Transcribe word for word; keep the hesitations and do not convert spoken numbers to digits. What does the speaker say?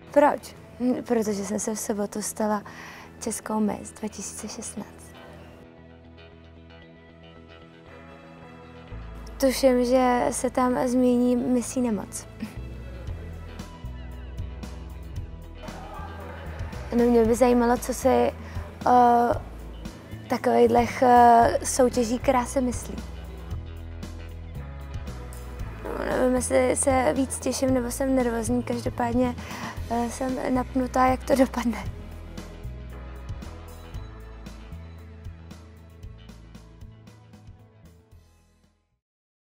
Proč? Protože jsem se v sobotu stala českou miss dva tisíce šestnáct. Tuším, že se tam změní misí nemoc. No, mě by zajímalo, co si o takových soutěží krásy myslí. No, nevím, jestli se víc těším, nebo jsem nervózní, každopádně jsem napnutá, jak to dopadne.